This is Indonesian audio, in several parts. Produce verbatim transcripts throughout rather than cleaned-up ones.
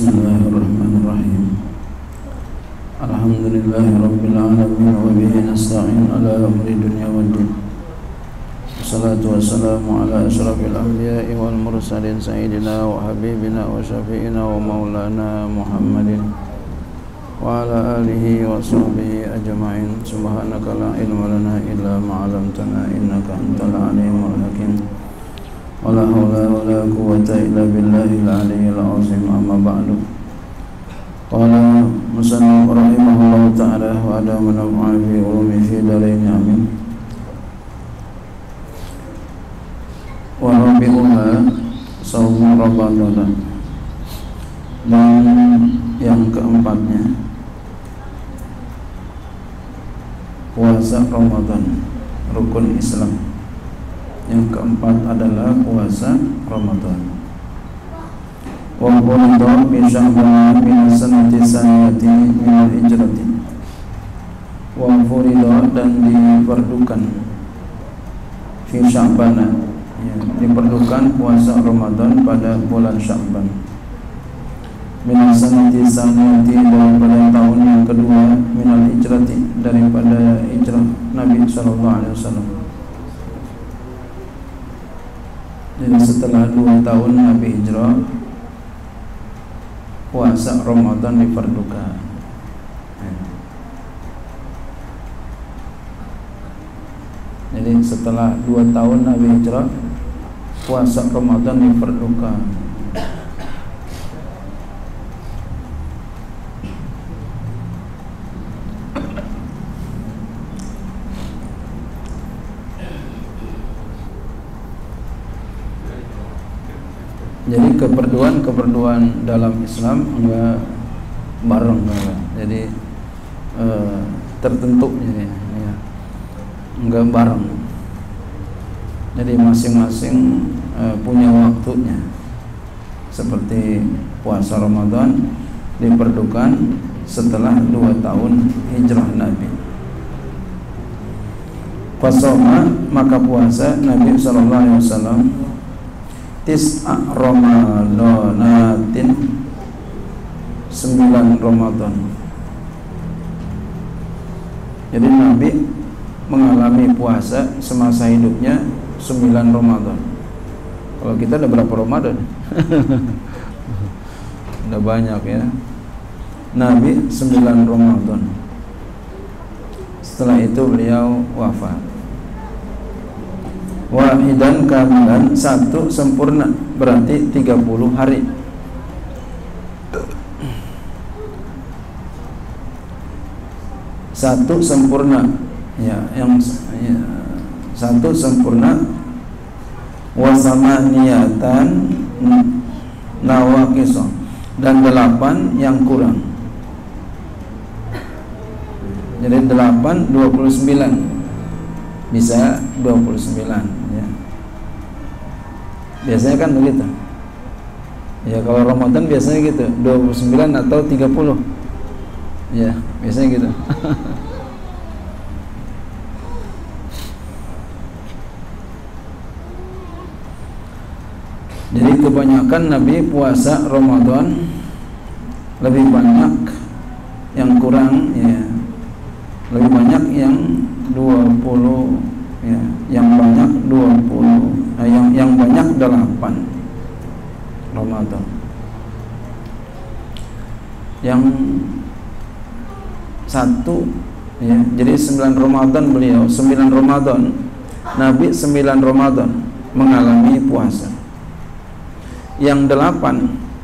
Bismillahirrahmanirrahim. Alhamdulillahirabbil alamin wa bihi nasta'in ala umuri dunya waddin. Wassalatu wassalamu ala asyrafil anbiya'i wal mursalin sayyidina wa habibina wa syafi'ina wa maulana Muhammadin wa ala alihi wa sahbihi ajma'in. Subhanaka la ilma lana illa ma 'allamtana innaka antal alimul hakim. Wala hawla wala quwwata illa billahil aliyyil azim. Amma ba'du. Qala musannif rahimahullahu ta'ala wa adamana fi ulumi fi darain amin. Wa rabi'uha shaum Ramadan. Dan yang keempatnya puasa Ramadan, rukun Islam. Yang keempat adalah puasa Ramadan. Wa qultu bi sya'ban min sanati sanati min hijrati. Wa furida, dan diperdukan fi Sya'ban, ya, diperdukan puasa Ramadan pada bulan Sya'ban. Min sanati sanati, daripada tahun yang kedua, min hijrati, daripada hijrah Nabi sallallahu alaihi wasallam. Jadi setelah dua tahun Nabi hijrah, puasa Ramadan diperdukan. Jadi setelah dua tahun Nabi hijrah, puasa Ramadan diperdukan. Jadi keperduan-keperduan dalam Islam enggak bareng, enggak. Jadi e, tertentu, jadi ya, enggak bareng. Jadi masing-masing e, punya waktunya. Seperti puasa Ramadan diperdukan setelah dua tahun hijrah Nabi. Fasoma, maka puasa Nabi sallallahu alaihi wasallam tis'a Ramadanatin, sembilan Ramadan. Jadi Nabi mengalami puasa semasa hidupnya sembilan Ramadan. Kalau kita ada berapa Ramadan? Udah banyak ya. Nabi sembilan Ramadan. Setelah itu beliau wafat. Wahidan kamilan, satu sempurna, berarti tiga puluh hari. Satu sempurna, ya, yang ya, satu sempurna. Wasamaniyatan nawaqiso, dan delapan yang kurang. Jadi delapan, dua puluh sembilan, bisa dua puluh sembilan. Biasanya kan begitu. Ya, kalau Ramadan biasanya gitu, dua puluh sembilan atau tiga puluh. Ya, biasanya gitu. Jadi kebanyakan Nabi puasa Ramadan, lebih banyak yang kurang, ya. Lebih banyak yang dua puluh, ya, yang banyak dua puluh, nah, yang yang banyak delapan Ramadan. Yang satu, ya, jadi sembilan Ramadan beliau, sembilan Ramadan Nabi sembilan Ramadan mengalami puasa. Yang delapan,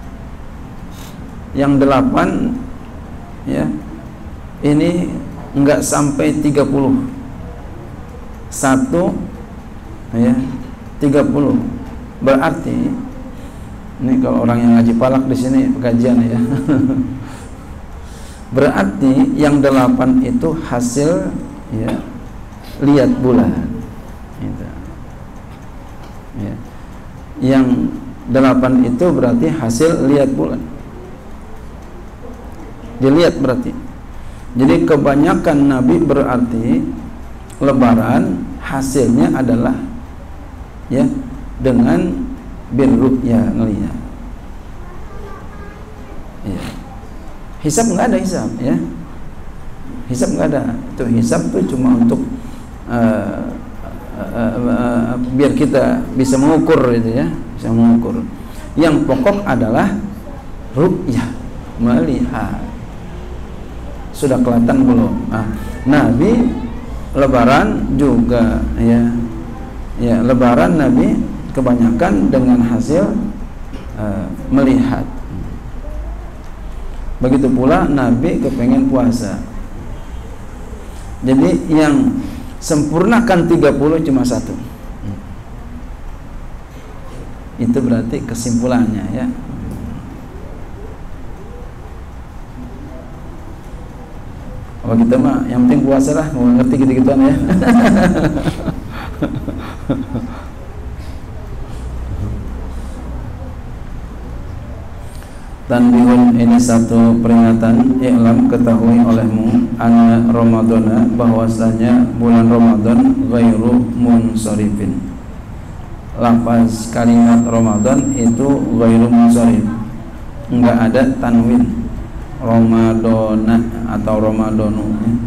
yang delapan, ya, ini enggak sampai tiga puluh. Satu, ya, tiga puluh. Berarti ini kalau orang yang ngaji palak di sini pengajian, ya. Berarti yang delapan itu hasil, ya, lihat bulan, gitu. Ya. Yang delapan itu berarti hasil lihat bulan. Dilihat berarti. Jadi kebanyakan Nabi berarti Lebaran hasilnya adalah, ya, dengan birru'ya, ngelihat. Ya. Hisab nggak ada hisab, ya. Hisab nggak ada. Itu hisab tuh cuma untuk uh, uh, uh, uh, biar kita bisa mengukur itu, ya, bisa mengukur. Yang pokok adalah ru'yah, melihat. Sudah kelihatan belum? Nah, Nabi Lebaran juga, ya, ya Lebaran Nabi kebanyakan dengan hasil uh, melihat. Begitu pula Nabi kepengen puasa. Jadi yang sempurnakan tiga puluh cuma satu. Itu berarti kesimpulannya, ya. Oh, kita mah yang penting puasa lah, mau ngerti gitu-gituan, ya. Tanbihun, ini satu peringatan. I'lam, ketahui olehmu, anna Ramadana, bahwasanya bulan Ramadan ghairu munsharifin. Lafaz kalimat Ramadan itu ghairu munsharif, enggak ada tanwin. Ramadana atau Ramadanu,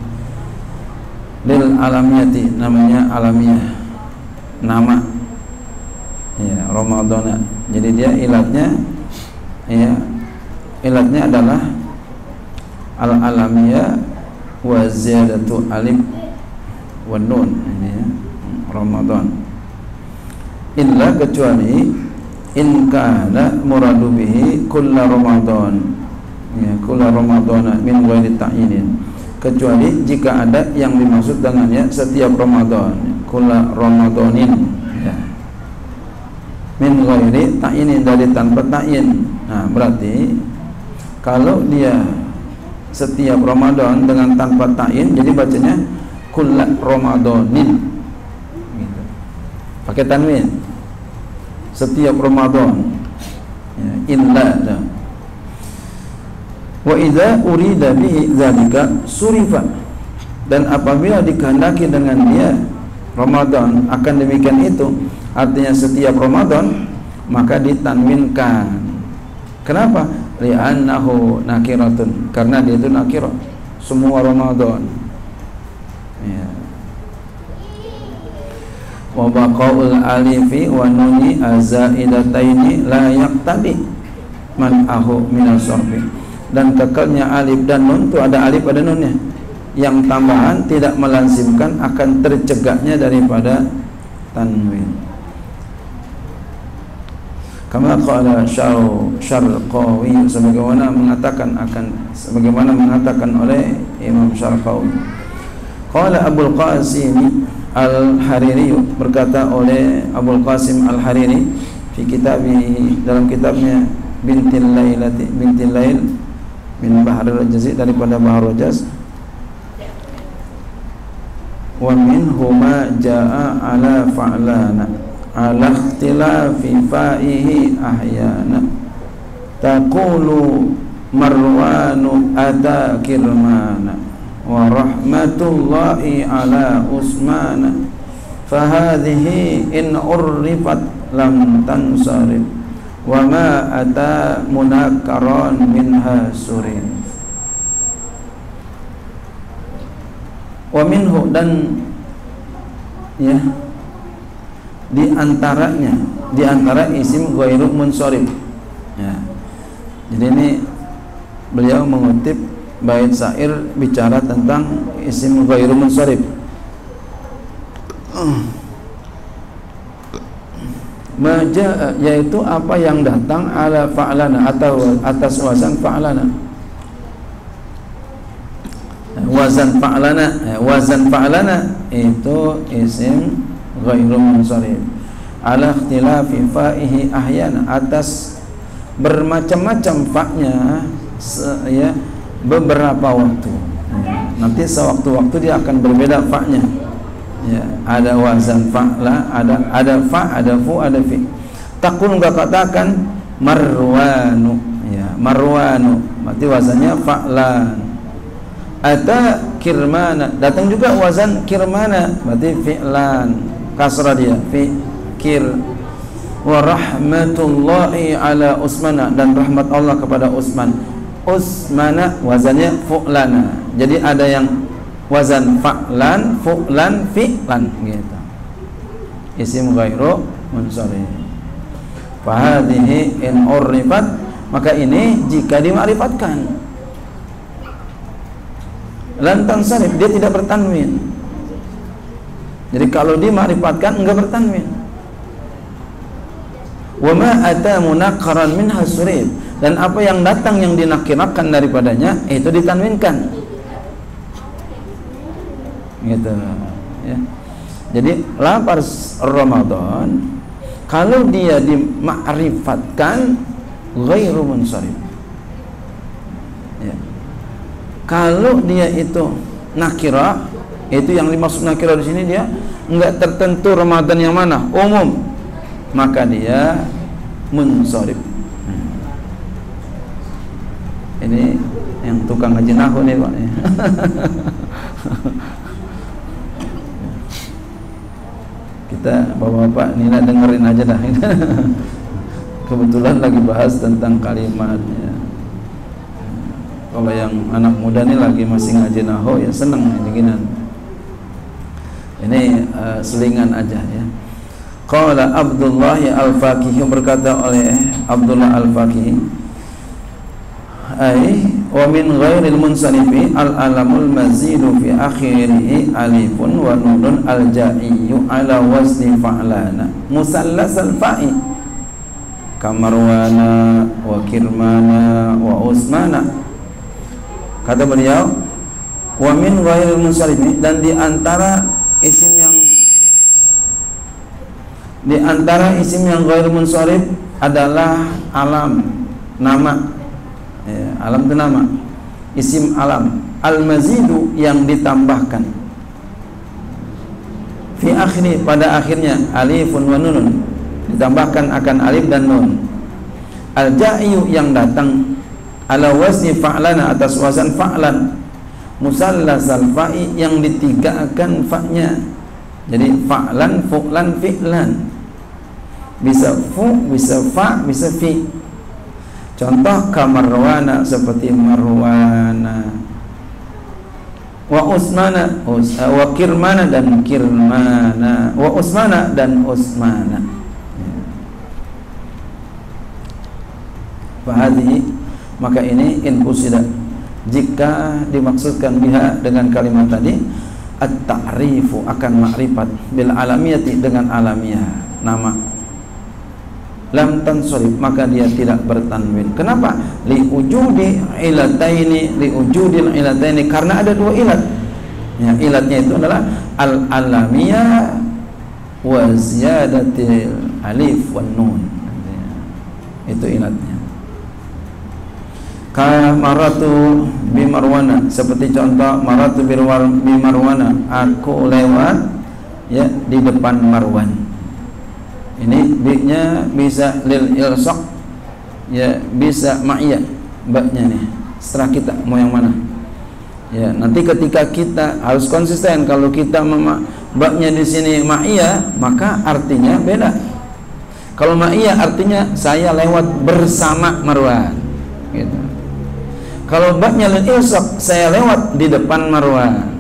lil alamiyati, namanya alamiah, nama, ya, Ramadana. Jadi dia ilatnya, ya, ilatnya adalah al alamiyah wa ziyadatu alif wa nun, ini, ya, Ramadan. Illa, kecuali in kana muradu bihi kulla Ramadan, ya, kulla Ramadana min ghairi ta'yinin, kecuali jika ada yang dimaksud dengannya setiap Ramadan, kulla Ramadanin, ya, min ghairi ta'yinin, dari tanpa ta'yin. Nah, berarti kalau dia setiap Ramadan dengan tanpa ta'yin, jadi bacanya kulla Ramadanin gitu, pakai tanwin, setiap Ramadan, ya, illa, ya. Wa idza urida bihi dzalika surifa, dan apabila dikehendaki dengan dia Ramadan akan demikian itu, artinya setiap Ramadan, maka ditanwinkan. Kenapa? Li'annahu nakiratun, karena dia itu nakirah, semua Ramadan, ya. Wa baqaul alifi wa nuni azaidataini la yaqtadi man ahu minal sarfi, dan kekalnya alif dan nun itu ada alif ada nunnya, yang tambahan tidak melazimkan akan tercegahnya daripada tanwin. Kama qala Syarqawi, sebagaimana mengatakan akan sebagaimana mengatakan oleh Imam Syarqawi. Qala Abul Qasim Al-Hariri, berkata oleh Abul Qasim Al-Hariri fi kitabi, dalam kitabnya Bintil Lailati Bintil Lail min Bahrul Jazi, daripada Bahrul Jaz, wa minhu ma jaa ala fa'lana ala ikhtilafi fa'ihi ahyana taqulu Marwanu ata kirmana wa rahmatullahi ala Usmana fahadhihi in urrifat lam tansarif wa ma ata munakaron minha surin. Wa minhu, dan ya di antaranya, di antara isim ghairu munsharif, ya. Jadi ini beliau mengutip bait syair bicara tentang isim ghairu munsharif. Maja, yaitu apa yang datang ala fa'lana, atau atas wazan fa'lana. Wazan fa'lana, wazan fa'lana itu isim ghairu munsharif. Ala ikhtilafi fa'ihi ahyana, atas bermacam-macam fa-nya, ya, beberapa waktu. Nanti sewaktu-waktu dia akan berbeda fa-nya. Ya, ada wazan fa'la, ada ada fa, ada fu, ada fi. Takun enggak katakan marwanu, ya, marwanu, berarti wazannya fa'lan. Ata kirmana, datang juga wazan kirmana, berarti fi'lan, kasrah dia, fi kir. Wa rahmatullahi ala Usmana, dan rahmat Allah kepada Utsman. usmana wazannya fu'lana. Jadi ada yang wazan fa'lan, fu'lan, fi'lan gitu. Isim ghairu munsharif. Fa hadhihi in urifat, maka ini jika dima'rifatkan. Lan tansarif, dia tidak bertanwin. Jadi kalau dima'rifatkan enggak bertanwin. Wa ma ata munakkaran minha surif, dan apa yang datang yang dinakirakan daripadanya itu ditanwinkan. Gitu ya. Jadi lafaz Ramadan kalau dia dima'rifatkan ghairu munsharif. Ya. Kalau dia itu nakira, itu yang dimaksud nakira di sini dia enggak tertentu Ramadan yang mana, umum, maka dia munsharif. Hmm. Ini yang tukang ngaji nahwu nih Pak. Kita bapak-bapak Nina dengerin aja dah. Kebetulan lagi bahas tentang kalimatnya. Kalau yang anak muda nih lagi masih ngaji nahwu ya seneng dinginan. Ini uh, selingan aja ya. Qala Abdullah Al-Faqih, berkata oleh Abdullah Al-Faqih, ay wa min ghairil munsarifi al-alamul mazidu fi akhirih alifun wa nunun al-ja'iyyu ala wazni fa'lana musallas al-fa'i kamarwana wa kirmana wa usmana. Kata beliau, wa min ghairil munsarifi, dan di antara isim yang di antara isim yang ghairil munsharif adalah alam, nama. Ya, alam itu nama, isim alam. Al-mazidu, yang ditambahkan, fi akhiri, pada akhirnya, alifun wa nunun, ditambahkan akan alif dan nun. Al-ja'iyu, yang datang, ala wazni fa'lana, atas wazan fa'lan, musallas al-fa'i, yang ditigakan fa'nya. Jadi fa'lan, fu'lan, fi'lan, bisa fu, bisa fa, bisa fi. Contoh kamarwana, seperti marwana, wa usmana, us, uh, wa kirmana dan kirmana, wa usmana dan usmana. Fahadi, maka ini in qusida, jika dimaksudkan biha dengan kalimat tadi, at-ta'rifu, akan ma'rifat, bil alamiyati, dengan alamiah, nama, lam tansharif, maka dia tidak bertanwin. Kenapa? Li wujudi ilataini, li wujudil ilataini, karena ada dua ilat. Ya, ilatnya itu adalah al-alamiyah wa ziyadatil alif wan nun. Itu ilatnya. Ka maratu bi marwana, seperti contoh maratu bi marwana, aku lewat ya di depan Marwan. Ini bi-nya bisa lil ilsaq, ya bisa ma'iyah, ba-nya nih. Setelah kita mau yang mana? Ya, nanti ketika kita harus konsisten. Kalau kita ba-nya di sini ma'iyah, maka artinya beda. Kalau ma'iyah artinya saya lewat bersama Marwan, gitu. Kalau ba-nya lil ilsaq, saya lewat di depan Marwan.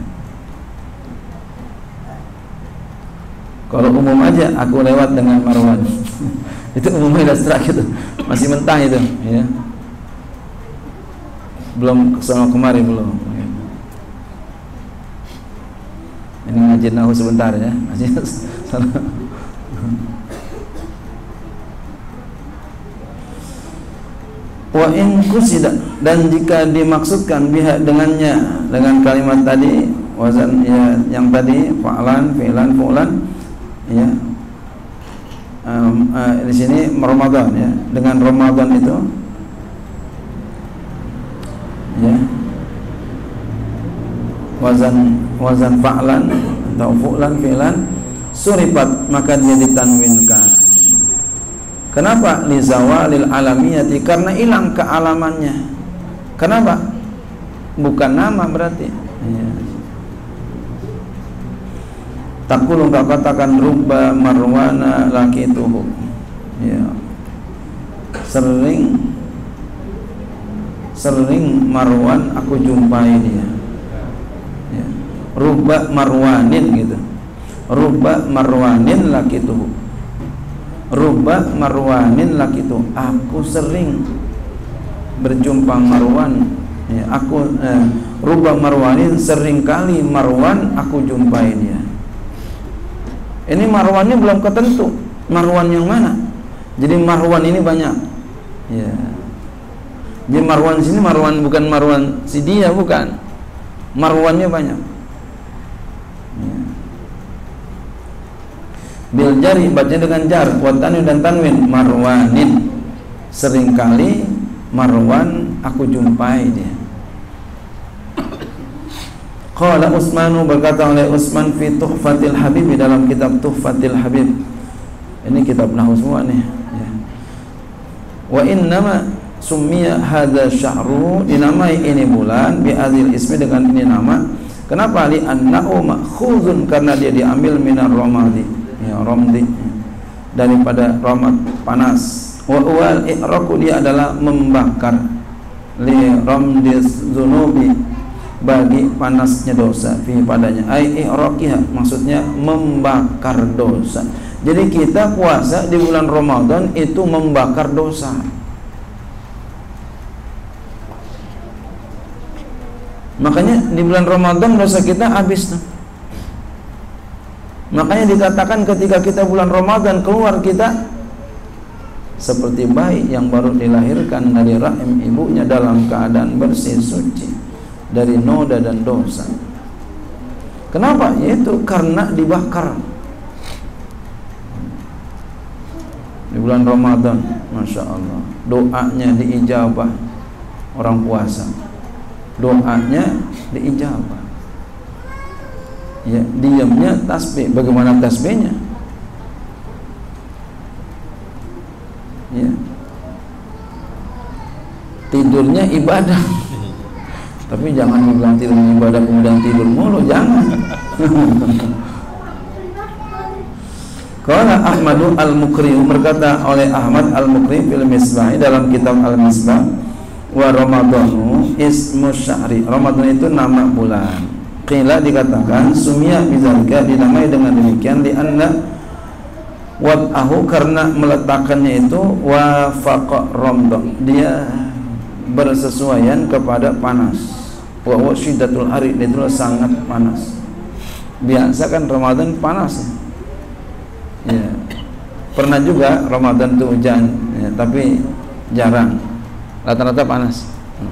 Kalau umum aja, aku lewat dengan Marwan. Itu umumnya abstrak gitu, masih mentah itu, ya. Belum kesana kemari belum. Ini ngaji nahwu sebentar ya, masih. Wa in qusida, dan jika dimaksudkan biha dengannya, dengan kalimat tadi, wazan ya yang tadi, fa'lan, fi'lan, fu'lan, ya, um, uh, di sini Ramadan ya, dengan Ramadan itu ya wazan wazan fa'lan atau fu'lan, fi'lan, surifat, maka dia ditanwinkan. Kenapa? Li zawalil alamiyati, karena hilang kealamannya. Kenapa? Bukan nama berarti ya. Takul, engkau katakan rubba marwana lakituhu, ya, sering sering Marwan aku jumpai dia. Ya. Rubba marwanin gitu. Rubba marwanin lakituhu. Rubba marwanin lakitu. Aku sering berjumpa Marwan. Ya, aku eh, rubba marwanin, seringkali Marwan aku jumpai dia. Ini Marwannya belum ketentu. Marwan yang mana? Jadi Marwan ini banyak. Ya. Jadi Marwan sini Marwan bukan Marwan si dia, bukan. Marwannya banyak. Ya. Bil jari, baca dengan jar, wa tanwin dan tanwin, marwanin. Seringkali Marwan aku jumpai dia. Qala Utsmanu, berkata oleh Utsman fi Tuhfatil Habib, dalam kitab Tuhfatil Habib. Ini kitab nahwu semua nih. Ya. Wa innama summiya hadza syahru, dinamai ini bulan bi adzil ismi, dengan ini nama. Kenapa? Li annahu ma'khuzun, karena dia diambil minar ramadi. Ya, ramdi, daripada ramad, panas. Wa wal ihraqu, dia adalah membakar. Li ramdiz dzunubi, bagi panasnya dosa, fi padanya. Ai ihraqiha, maksudnya membakar dosa. Jadi kita puasa di bulan Ramadan itu membakar dosa. Makanya di bulan Ramadan dosa kita habis tuh. Makanya dikatakan ketika kita bulan Ramadan keluar, kita seperti bayi yang baru dilahirkan dari rahim ibunya dalam keadaan bersih suci dari noda dan dosa. Kenapa? Yaitu karena dibakar di bulan Ramadan. Masya Allah, doanya diijabah orang puasa. Doanya diijabah. Ya, diamnya tasbih. Bagaimana tasbihnya? Ya. Tidurnya ibadah. Tapi jangan dibilang tidur ibadah kemudian tidur mulu, jangan. Qala Ahmadu Al-Mukri, berkata oleh Ahmad Al-Mukri fil Misbah, dalam kitab Al-Misbah, wa Ramadhanu ismu syahri, Ramadan itu nama bulan. Qila, dikatakan sumia bizalika, dinamai dengan demikian, li anna wad'ahu, karena meletakkannya itu wafaqa ramdan, dia bersesuaian kepada panas. Wa huwa syiddatul hari, itu sangat panas. Biasa kan Ramadan panas. Ya. Pernah juga Ramadan itu hujan, ya, tapi jarang. Rata-rata panas.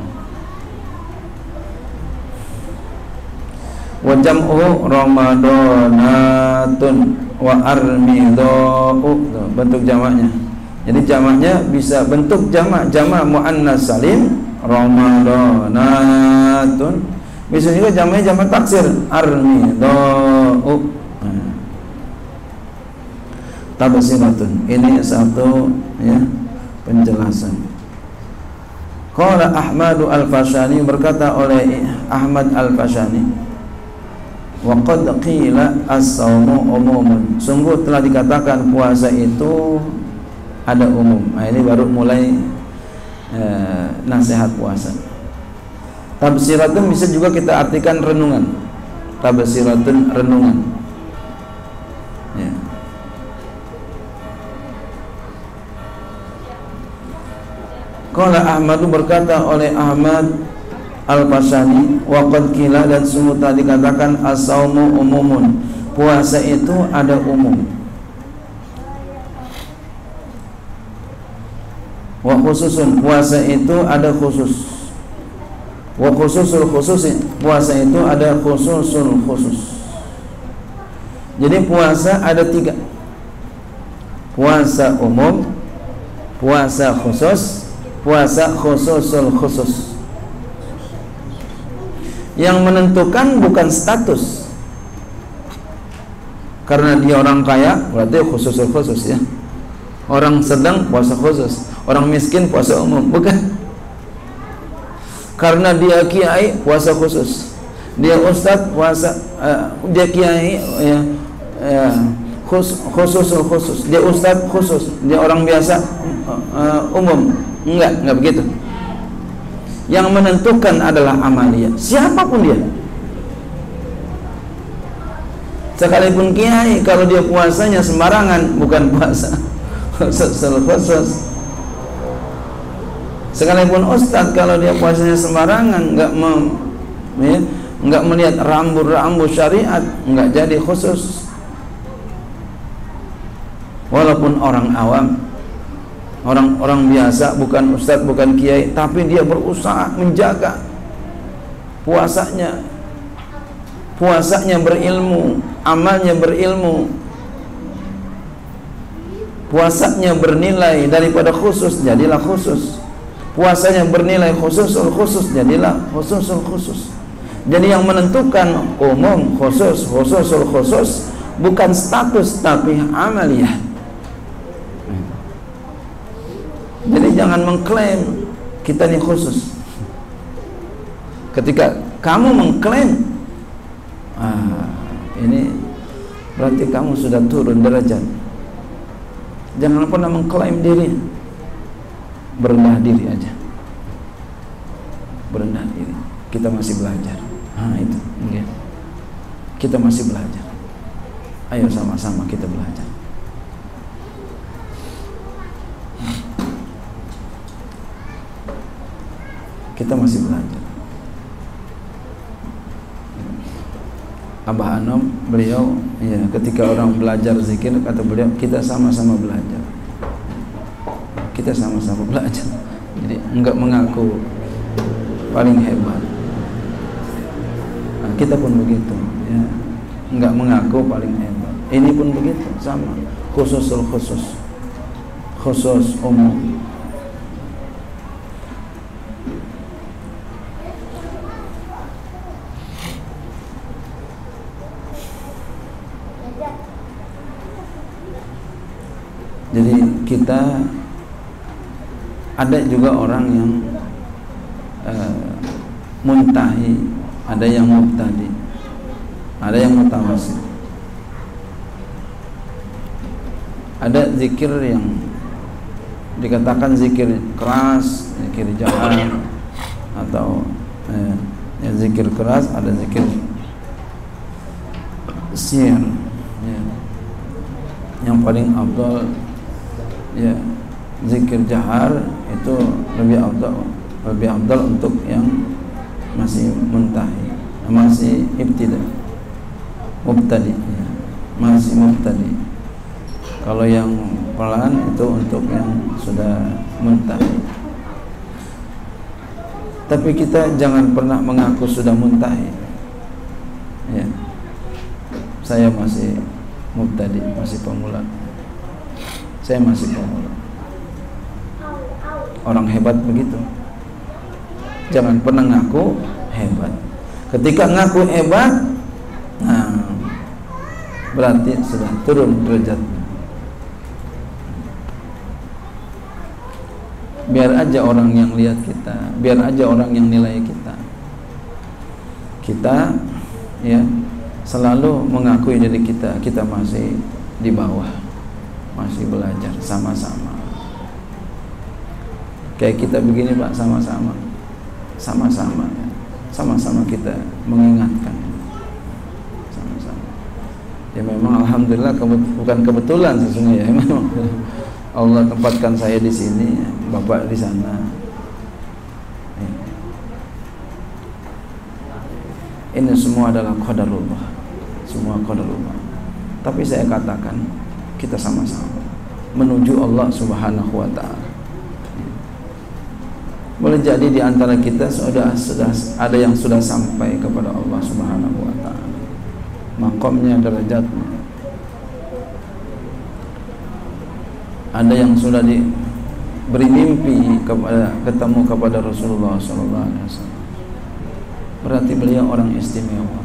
Wa jam'u ramadanatun wa armidau, bentuk jamaknya. Jadi jamaknya bisa bentuk jamak, jamak muannas salim ramadanatun. Bisa juga jamaknya jamak taksir armidau. Tabsiratun, ini satu ya penjelasan. Qala Ahmadu Al-Fashani, berkata oleh Ahmad Al-Fashani, wa qad qila as-saumu umumun, sungguh telah dikatakan puasa itu ada umum. Nah, ini baru mulai eh, nasihat puasa. Tabsiratun bisa juga kita artikan renungan. Tabsiratun, renungan. Ya. Qala Ahmadu, berkata oleh Ahmad Al-Fashani, wa qad qila, dan sungguh telah dikatakan as-saumu umumun, puasa itu ada umum. Wa khususun, puasa itu ada khusus. Wa khususul khususi, puasa itu ada khususul khusus. Jadi puasa ada tiga: puasa umum, puasa khusus, puasa khususul khusus. Yang menentukan bukan status, karena dia orang kaya berarti khususul khusus ya. Orang sedang puasa khusus, orang miskin puasa umum, bukan. Karena dia kiai puasa khusus, dia ustadz puasa, uh, dia kiai ya, ya khus, khususul khusus, dia ustadz khusus, dia orang biasa uh, umum, enggak, enggak begitu. Yang menentukan adalah amalia, siapapun dia. Sekalipun kiai, kalau dia puasanya sembarangan, bukan puasa khusus. Sekalipun ustadz, kalau dia puasanya sembarangan, nggak mem, ya, nggak melihat rambu-rambu syariat, nggak jadi khusus. Walaupun orang awam, orang-orang biasa, bukan ustadz, bukan kiai, tapi dia berusaha menjaga puasanya. Puasanya berilmu, amalnya berilmu, puasanya bernilai daripada khusus, jadilah khusus. Puasanya bernilai khususul khusus, jadilah khususul khusus. Jadi yang menentukan umum, khusus, khususul khusus bukan status tapi amaliyah. Jadi jangan mengklaim kita ini khusus. Ketika kamu mengklaim, ah, ini berarti kamu sudah turun derajat. Jangan pernah mengklaim diri. Berendah diri aja. Berendah diri. Kita masih belajar. Ah, itu. Okay. Kita masih belajar. Ayo sama-sama kita belajar. Kita masih belajar. Abah Anom, beliau ya, ketika orang belajar zikir, kata beliau, kita sama-sama belajar. Kita sama-sama belajar. Jadi enggak mengaku paling hebat. Nah, kita pun begitu, ya. Enggak mengaku paling hebat. Ini pun begitu, sama. Khususul khusus, khusus umum. Jadi kita ada juga orang yang uh, muntahi, ada yang mubtadi, ada yang mutawasil. Ada zikir yang dikatakan zikir keras, zikir jahar, atau eh, ya, zikir keras, ada zikir sir, ya. Yang paling afdal, ya, zikir jahar itu lebih afdal, lebih afdal untuk yang masih muntahi, masih ibtida, mubtadi, ya. Masih mubtadi. Kalau yang pelan itu untuk yang sudah muntahi. Tapi kita jangan pernah mengaku sudah muntahi. Ya. Saya masih mubtadi, masih pemula. Saya masih pemula. Orang hebat begitu. Jangan pernah ngaku hebat. Ketika ngaku hebat, nah, berarti sudah turun derajatnya. Biar aja orang yang lihat kita, biar aja orang yang nilai kita. Kita, ya, selalu mengakui diri kita, kita masih di bawah, masih belajar sama-sama. Kayak kita begini Pak, sama-sama, sama-sama, sama-sama kita mengingatkan, sama-sama. Ya memang alhamdulillah kebet- bukan kebetulan sesungguhnya, ya, memang Allah tempatkan saya di sini, Bapak di sana. Ini semua adalah qadarullah, semua qadarullah. Tapi saya katakan kita sama-sama menuju Allah Subhanahu wa taala. Boleh jadi di antara kita sudah sudah ada yang sudah sampai kepada Allah Subhanahu wa taala. Maqamnya, derajatnya. Ada yang sudah diberi mimpi kepada, ketemu kepada Rasulullah shallallahu alaihi wasallam. Berarti beliau orang istimewa.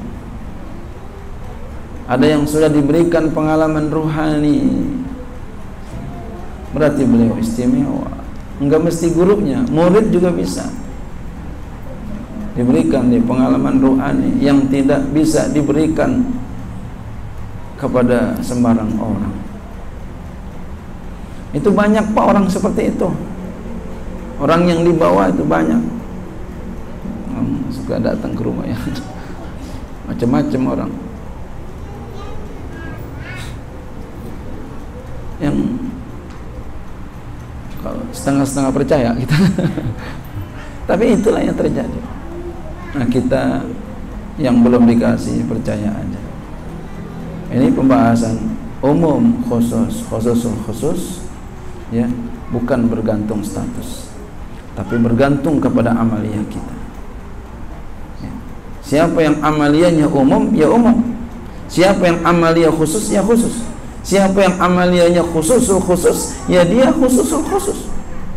Ada yang sudah diberikan pengalaman ruhani. Berarti beliau istimewa. Enggak mesti gurunya, murid juga bisa diberikan di pengalaman ruhani yang tidak bisa diberikan kepada sembarang orang. Itu banyak Pak orang seperti itu. Orang yang di bawah itu banyak. suka datang ke rumah ya. Macam-macam orang yang kalau setengah-setengah percaya kita. Tapi itulah yang terjadi. Nah, kita yang belum dikasih percaya aja. Ini pembahasan umum khusus, khususul khusus ya, bukan bergantung status, tapi bergantung kepada amaliyah kita ya. Siapa yang amaliyahnya umum ya umum, siapa yang amaliyah khusus ya khusus, siapa yang amaliyahnya khususul khusus ya dia khususul khusus.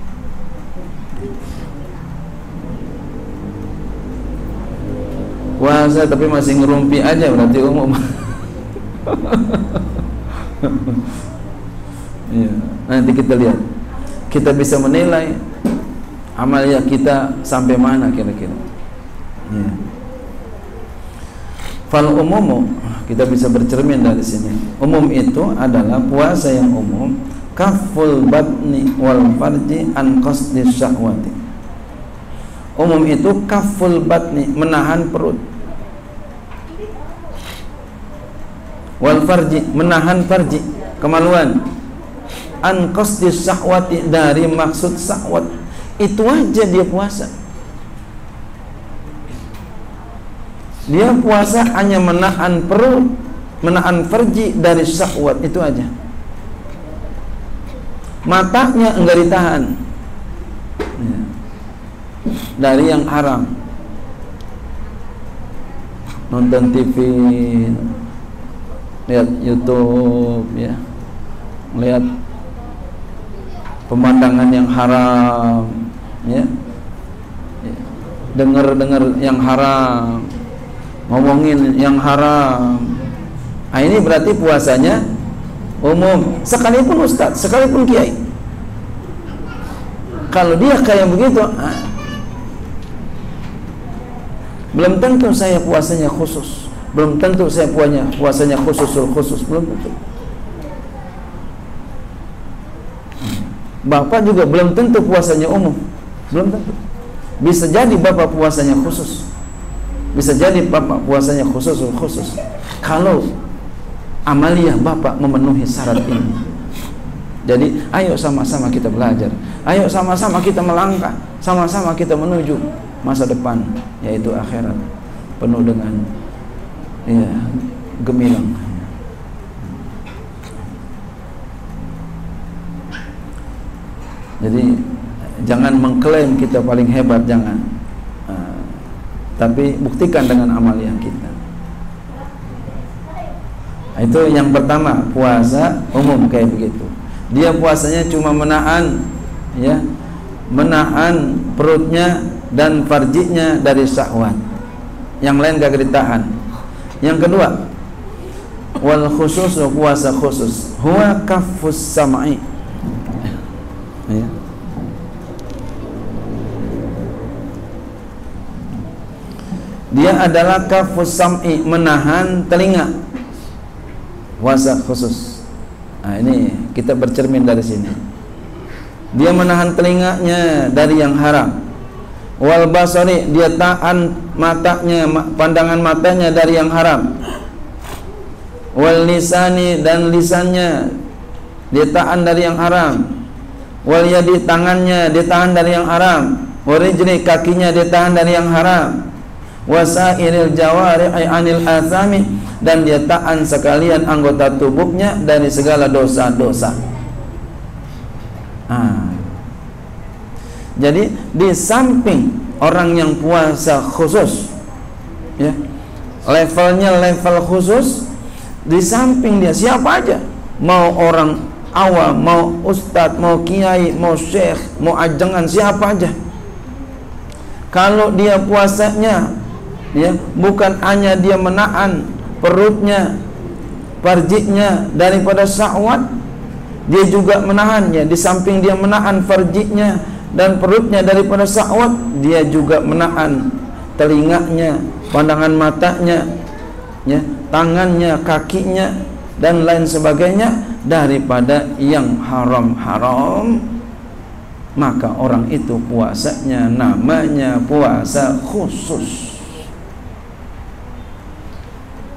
Puasa tapi masih ngerumpi aja berarti umum. Ya, nanti kita lihat, kita bisa menilai amaliyah kita sampai mana kira-kira. Ya. Fal umumu, kita bisa bercermin dari sini. Umum itu adalah puasa yang umum, kaful batni wal farji an qasdi syahwati. Umum itu kaful batni, menahan perut, wal farji, menahan farji, kemaluan, an qasdi syahwati, dari maksud syahwat. Itu aja dia puasa. Dia puasa hanya menahan perut, menahan farji dari syahwat, itu aja. Matanya enggak ditahan ya, dari yang haram, nonton T V, lihat YouTube ya, melihat pemandangan yang haram ya, dengar-dengar yang haram, ngomongin yang haram. Nah, ini berarti puasanya umum, sekalipun ustadz, sekalipun kiai. Kalau dia kayak begitu, ah, belum tentu saya puasanya khusus, belum tentu saya puasanya puasanya khususul khusus, belum tentu. Bapak juga belum tentu puasanya umum, belum tentu. Bisa jadi bapak puasanya khusus, bisa jadi bapak puasanya khususul khusus. Kalau amaliyah bapak memenuhi syarat ini. Jadi ayo sama-sama kita belajar, ayo sama-sama kita melangkah, sama-sama kita menuju masa depan, yaitu akhirat penuh dengan ya, gemilang. Jadi jangan mengklaim kita paling hebat, jangan, uh, tapi buktikan dengan amaliyah kita. Itu yang pertama, puasa umum kayak begitu. Dia puasanya cuma menahan ya, menahan perutnya dan farjinya dari syahwat. Yang lain gak ditahan. Yang kedua, wal khusus, puasa khusus, huwa kafus sam'i ya. Dia adalah kafus sam'i, menahan telinga. Puasa khusus. Nah, ini kita bercermin dari sini. Dia menahan telinganya dari yang haram. Wal basari, dia tahan matanya, pandangan matanya dari yang haram. Wal lisani, dan lisannya dia tahan dari yang haram. Wal yadi, tangannya dia tahan dari yang haram. Wal rijli, kakinya dia tahan dari yang haram. Wasairil jawari'i anil athami, dan dia tahan sekalian anggota tubuhnya dari segala dosa-dosa. Ah. Jadi di samping orang yang puasa khusus ya, levelnya level khusus, di samping dia siapa aja, mau orang awam, mau ustadz, mau kiai, mau syekh, mau ajengan, siapa aja, kalau dia puasanya ya, bukan hanya dia menahan perutnya, farjinya daripada syahwat, dia juga menahannya. Di samping dia menahan farjinya dan perutnya daripada syahwat, dia juga menahan telinganya, pandangan matanya ya, tangannya, kakinya dan lain sebagainya daripada yang haram-haram. Maka orang itu puasanya namanya puasa khusus.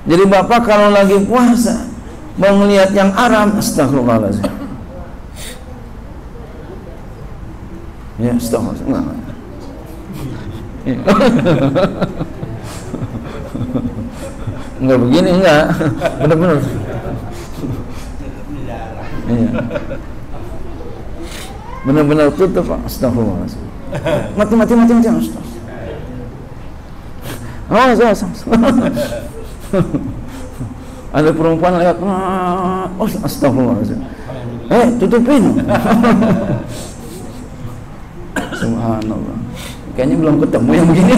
Jadi bapak kalau lagi puasa mau ngelihat yang haram, astagfirullahaladzim. Ya, astagfirullah. Enggak begini, enggak. Benar-benar. Iya. Benar-benar tutup, Pak. Astagfirullah. Mati, mati, mati, mati. Oh, so, so, so. Ada perempuan lewat. Oh, astagfirullah. Eh, tutupin. Subhanallah. Kayaknya belum ketemu yang begini.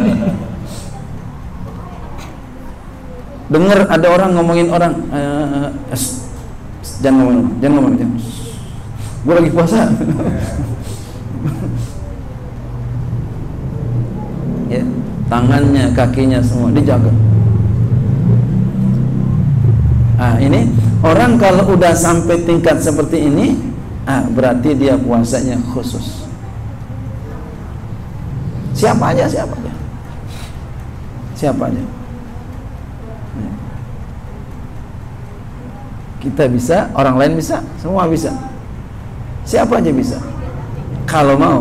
Dengar ada orang ngomongin orang, uh, jangan ngomongin, jangan ngomongin, jangan. Gue lagi puasa. Ya, tangannya, kakinya semua dijaga. Ah, ini orang kalau udah sampai tingkat seperti ini, ah berarti dia puasanya khusus. Siapa aja, siapa aja, siapa aja. Kita bisa, orang lain bisa, semua bisa. Siapa aja bisa, kalau mau.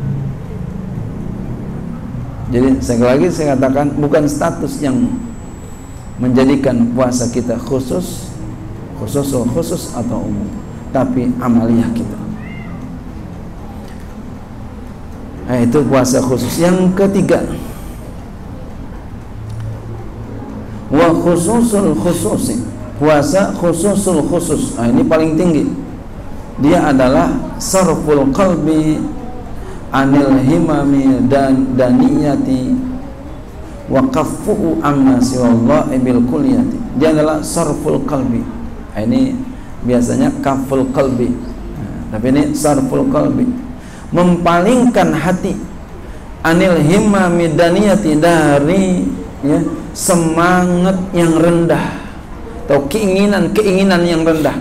Jadi sekali lagi saya katakan, bukan status yang menjadikan puasa kita khusus, khusus khusus atau umum, tapi amaliyah kita. Nah, itu puasa khusus. Yang ketiga, wa khususul khususi, puasa khususul khusus. Nah, ini paling tinggi. Dia adalah sarful qalbi anil himami dan daniyati wa kaffu'u amma siwallahi bil kulliyati. Dia adalah sarful qalbi. Nah, ini biasanya kaful qalbi. Nah, tapi ini sarful qalbi, mempalingkan hati anil himami daniyati, dari ya, semangat yang rendah atau keinginan-keinginan yang rendah,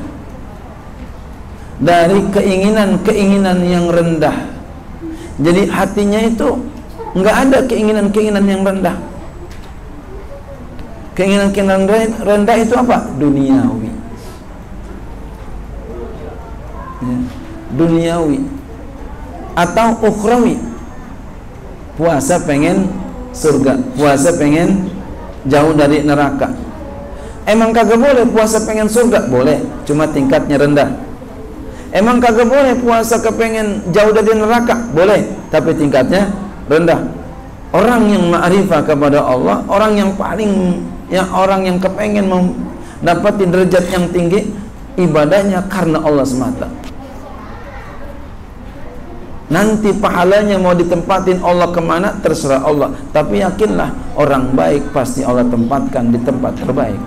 dari keinginan-keinginan yang rendah. Jadi hatinya itu nggak ada keinginan-keinginan yang rendah. Keinginan-keinginan rendah itu apa? Duniawi, ya, duniawi atau ukhrawi. Puasa pengen surga, puasa pengen jauh dari neraka. Emang kagak boleh puasa pengen surga? Boleh, cuma tingkatnya rendah. Emang kagak boleh puasa kepengen jauh dari neraka? Boleh, tapi tingkatnya rendah. Orang yang ma'rifah kepada Allah, orang yang paling, yang orang yang kepengen mendapati derajat yang tinggi, ibadahnya karena Allah semata. Nanti pahalanya mau ditempatin Allah kemana, terserah Allah. Tapi yakinlah, orang baik pasti Allah tempatkan di tempat terbaik.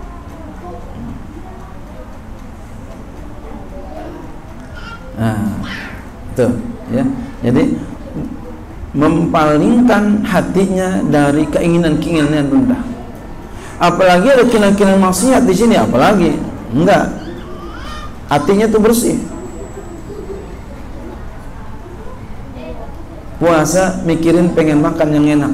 Nah, itu ya. Jadi mempalingkan hatinya dari keinginan-keinginan yang rendah. Apalagi ada keinginan-keinginan maksiat di sini, apalagi enggak. Hatinya itu bersih. Puasa mikirin pengen makan yang enak.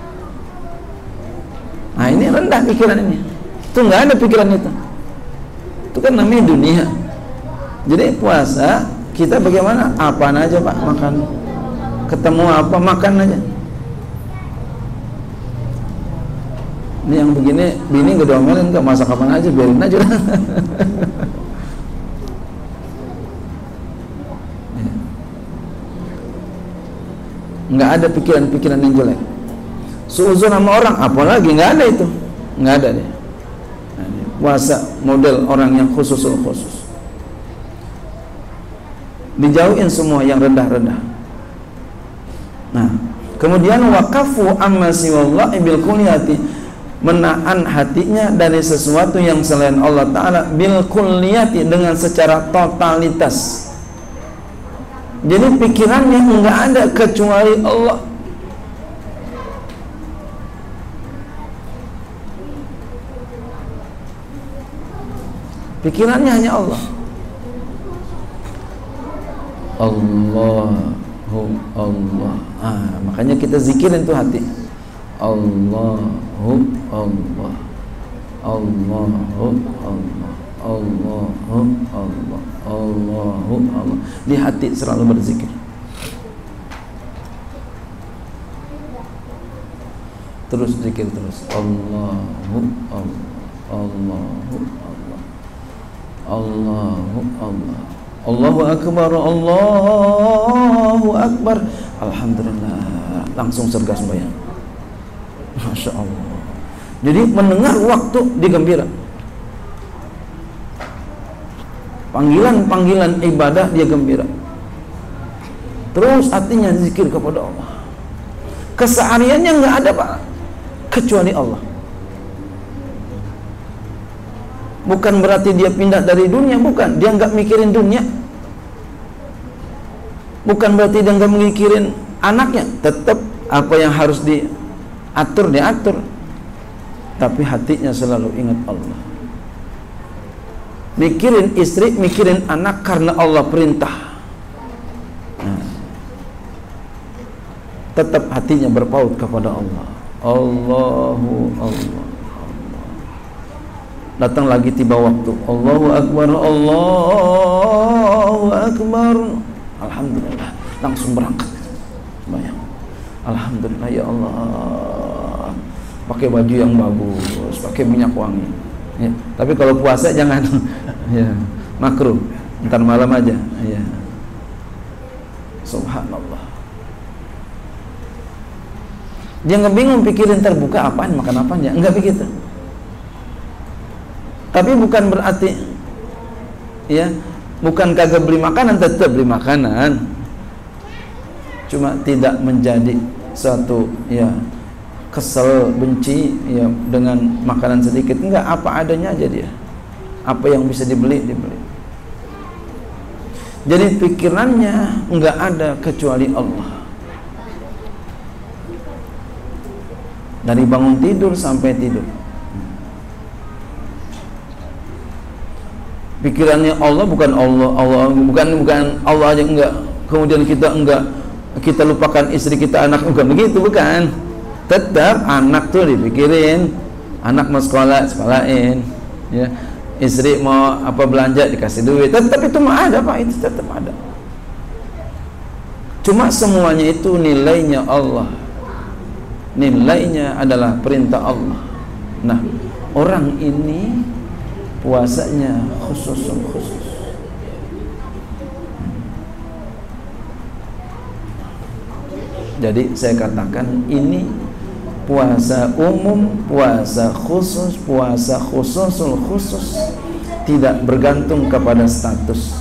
Nah, ini rendah pikiran ini. Itu nggak ada pikiran itu. Itu kan namanya dunia. Jadi puasa kita bagaimana? Apaan aja Pak, makan. Ketemu apa, makan aja. Ini yang begini, bini gak diomelin, nggak masak kapan aja, biarin aja. Nggak ada pikiran-pikiran yang jelek. Suuzon sama orang, apalagi nggak ada itu, nggak ada deh. Nah, puasa model orang yang khusus khusus. Dijauhin semua yang rendah-rendah. Nah, kemudian waqafu amma siwallahi bil kulliyati, menahan hatinya dari sesuatu yang selain Allah Ta'ala bil kulliyati, dengan secara totalitas. Jadi pikirannya enggak ada kecuali Allah. Pikirannya hanya Allah. Allahu Allah. Ah, makanya kita zikirin tuh hati. Allahu Allah. Allahu Allah, Allahu Allah, Allahu Allah. Di hati selalu berzikir. Terus zikir terus. Allahu Allah, Allahu Allah, Allahu Allah. Allahu Akbar, Allahu Akbar. Alhamdulillah, langsung surga sembahyang. Masya Allah. Jadi mendengar waktu digembira. Panggilan-panggilan ibadah dia gembira. Terus hatinya zikir kepada Allah. Kesehariannya nggak ada Pak, kecuali Allah. Bukan berarti dia pindah dari dunia, bukan. Dia nggak mikirin dunia. Bukan berarti dia nggak mikirin anaknya. Tetap apa yang harus diatur, diatur. Tapi hatinya selalu ingat Allah. Mikirin istri, mikirin anak karena Allah perintah. Nah, tetap hatinya berpaut kepada Allah. Allahu Allah. Datang lagi tiba waktu. Allahu Akbar, Allahu Akbar. Alhamdulillah, langsung berangkat. Bayang. Alhamdulillah ya Allah. Pakai baju yang bagus, pakai minyak wangi. Ya. Tapi kalau puasa jangan. Ya, makruh. Ntar malam aja. Ya. Subhanallah. Dia nggak bingung pikirin terbuka apaan, makan apaan ya, enggak begitu. Tapi bukan berarti ya, bukan kagak beli makanan, tetap beli makanan. Cuma tidak menjadi suatu ya kesel, benci ya dengan makanan sedikit. Enggak, apa adanya aja dia. Apa yang bisa dibeli, dibeli. Jadi pikirannya enggak ada kecuali Allah. Dari bangun tidur sampai tidur. Pikirannya Allah, bukan Allah, Allah bukan bukan Allah aja, enggak. Kemudian kita enggak, kita lupakan istri kita, anak, bukan begitu, bukan. Tetap anak tuh dipikirin, anak mau sekolah, sekolahin, ya. Istri mau apa belanja, dikasih duit, tetap itu mah ada Pak, itu tetap ada. Cuma semuanya itu nilainya Allah, nilainya adalah perintah Allah. Nah, orang ini puasanya khusus khusus. Jadi saya katakan ini puasa umum, puasa khusus, puasa khususul khusus, tidak bergantung kepada status.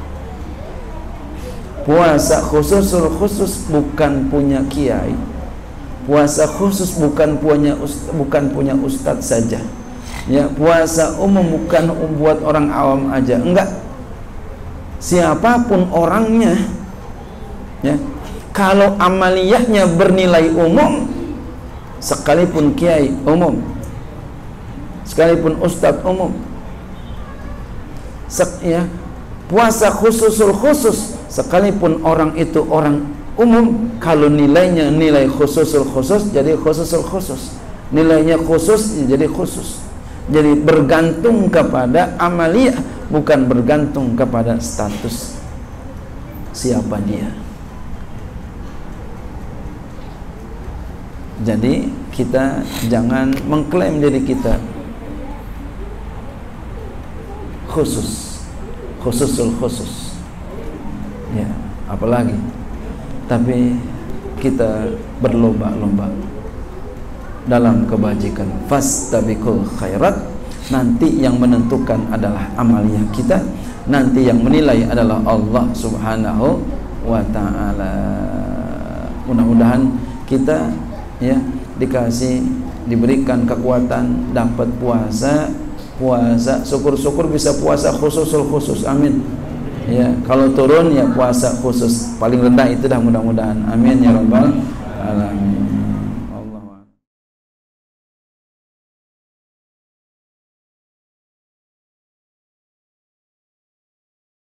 Puasa khususul khusus bukan punya kiai. Puasa khusus bukan punya ustaz, bukan punya ustadz saja. Ya, puasa umum bukan buat orang awam aja, enggak. Siapapun orangnya, ya, kalau amaliyahnya bernilai umum, sekalipun kiai umum, sekalipun ustadz umum, Sek, ya, puasa khususul khusus, sekalipun orang itu orang umum, kalau nilainya nilai khususul khusus, jadi khususul khusus. Nilainya khusus, jadi khusus. Jadi bergantung kepada amaliyah, bukan bergantung kepada status siapa dia. Jadi kita jangan mengklaim diri kita khusus, khususul khusus, ya, apalagi. Tapi kita berlomba-lomba dalam kebajikan. Fastabiqul khairat. Nanti yang menentukan adalah amaliyah kita, nanti yang menilai adalah Allah Subhanahu wa ta'ala. Mudah-mudahan kita ya dikasih, diberikan kekuatan, dapat puasa, puasa syukur-syukur bisa puasa khususul khusus. Amin. Ya, kalau turun ya puasa khusus paling rendah itu dah, mudah-mudahan. Amin ya rabbal alamin.